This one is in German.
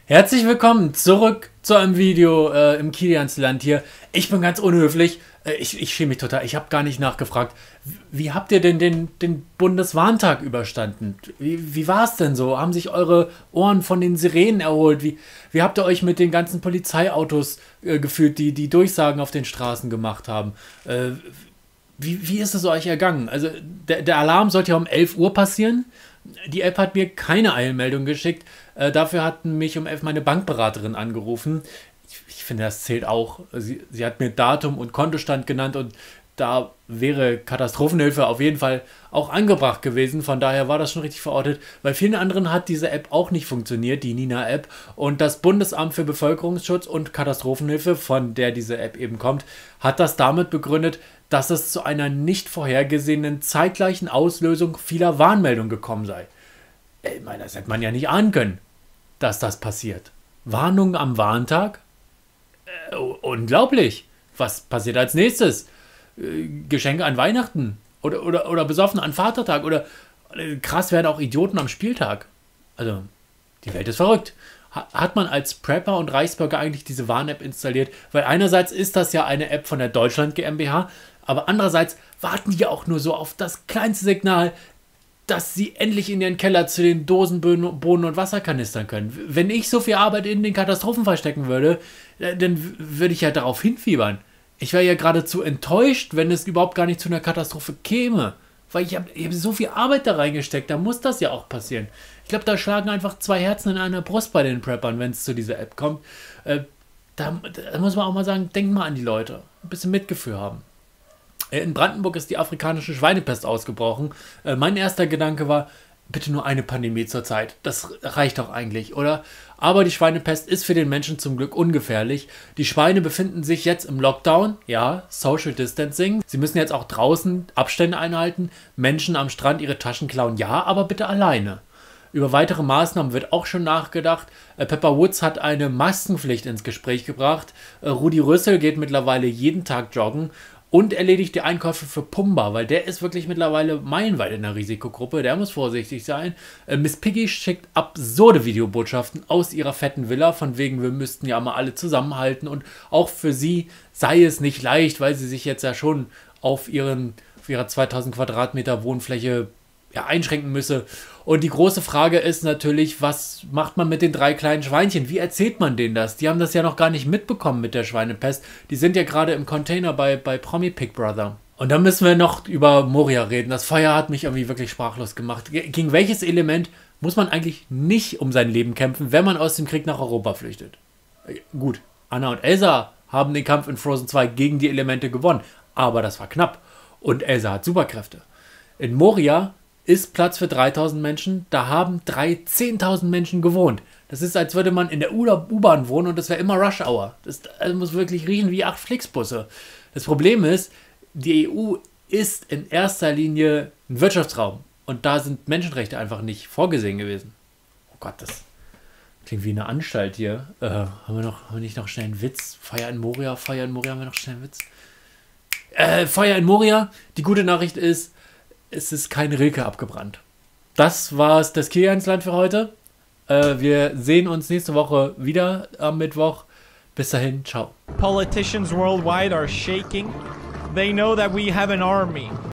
Herzlich willkommen zurück zu einem Video im Kilians Land hier. Ich bin ganz unhöflich. Ich schäme mich total. Ich habe gar nicht nachgefragt. Wie habt ihr denn den Bundeswarntag überstanden? Wie war es denn so? Haben sich eure Ohren von den Sirenen erholt? Wie habt ihr euch mit den ganzen Polizeiautos gefühlt, die Durchsagen auf den Straßen gemacht haben? Wie ist es euch ergangen? Also der Alarm sollte ja um 11 Uhr passieren. Die App hat mir keine Eilmeldung geschickt. Dafür hat mich um 11 meine Bankberaterin angerufen. Ich finde, das zählt auch. Sie hat mir Datum und Kontostand genannt und da wäre Katastrophenhilfe auf jeden Fall auch angebracht gewesen. Von daher war das schon richtig verortet. Bei vielen anderen hat diese App auch nicht funktioniert, die Nina-App. Und das Bundesamt für Bevölkerungsschutz und Katastrophenhilfe, von der diese App eben kommt, hat das damit begründet, dass es zu einer nicht vorhergesehenen zeitgleichen Auslösung vieler Warnmeldungen gekommen sei. Ich meine, das hätte man ja nicht ahnen können, dass das passiert. Warnung am Warntag? Unglaublich. Was passiert als nächstes? Geschenke an Weihnachten? Oder besoffen an Vatertag? Oder krass werden auch Idioten am Spieltag? Also, die Welt ist verrückt. Hat man als Prepper und Reichsbürger eigentlich diese Warn-App installiert? Weil einerseits ist das ja eine App von der Deutschland GmbH, aber andererseits warten die ja auch nur so auf das kleinste Signal, dass sie endlich in ihren Keller zu den Dosen, Bohnen und Wasserkanistern können. Wenn ich so viel Arbeit in den Katastrophenfall stecken würde, dann würde ich ja darauf hinfiebern. Ich wäre ja geradezu enttäuscht, wenn es überhaupt gar nicht zu einer Katastrophe käme. Weil ich hab so viel Arbeit da reingesteckt, da muss das ja auch passieren. Ich glaube, da schlagen einfach zwei Herzen in einer Brust bei den Preppern, wenn es zu dieser App kommt. Da muss man auch mal sagen, denkt mal an die Leute. Ein bisschen Mitgefühl haben. In Brandenburg ist die afrikanische Schweinepest ausgebrochen. Mein erster Gedanke war, bitte nur eine Pandemie zur Zeit. Das reicht doch eigentlich, oder? Aber die Schweinepest ist für den Menschen zum Glück ungefährlich. Die Schweine befinden sich jetzt im Lockdown. Ja, Social Distancing. Sie müssen jetzt auch draußen Abstände einhalten. Menschen am Strand ihre Taschen klauen. Ja, aber bitte alleine. Über weitere Maßnahmen wird auch schon nachgedacht. Pepper Woods hat eine Maskenpflicht ins Gespräch gebracht. Rudi Rüssel geht mittlerweile jeden Tag joggen. Und erledigt die Einkäufe für Pumba, weil der ist wirklich mittlerweile meilenweit in der Risikogruppe. Der muss vorsichtig sein. Miss Piggy schickt absurde Videobotschaften aus ihrer fetten Villa, von wegen, wir müssten ja mal alle zusammenhalten. Und auch für sie sei es nicht leicht, weil sie sich jetzt ja schon auf ihrer 2000 Quadratmeter Wohnfläche einschränken müsse. Und die große Frage ist natürlich, was macht man mit den 3 kleinen Schweinchen? Wie erzählt man denen das? Die haben das ja noch gar nicht mitbekommen mit der Schweinepest. Die sind ja gerade im Container bei Promi Big Brother. Und dann müssen wir noch über Moria reden. Das Feuer hat mich irgendwie wirklich sprachlos gemacht. Gegen welches Element muss man eigentlich nicht um sein Leben kämpfen, wenn man aus dem Krieg nach Europa flüchtet? Gut, Anna und Elsa haben den Kampf in Frozen 2 gegen die Elemente gewonnen. Aber das war knapp. Und Elsa hat Superkräfte. In Moria ist Platz für 3000 Menschen, da haben 10.000 Menschen gewohnt. Das ist, als würde man in der U-Bahn wohnen und das wäre immer Rush Hour. Das muss wirklich riechen wie 8 Flixbusse. Das Problem ist, die EU ist in erster Linie ein Wirtschaftsraum und da sind Menschenrechte einfach nicht vorgesehen gewesen. Oh Gott, das klingt wie eine Anstalt hier. Haben wir nicht noch schnell einen Witz? Feuer in Moria, haben wir noch schnell einen Witz? Feuer in Moria, die gute Nachricht ist, es ist kein Rilke abgebrannt. Das war's, das Kilians Land für heute. Wir sehen uns nächste Woche wieder am Mittwoch. Bis dahin, ciao. Politicians worldwide are shaking. They know that we have an army.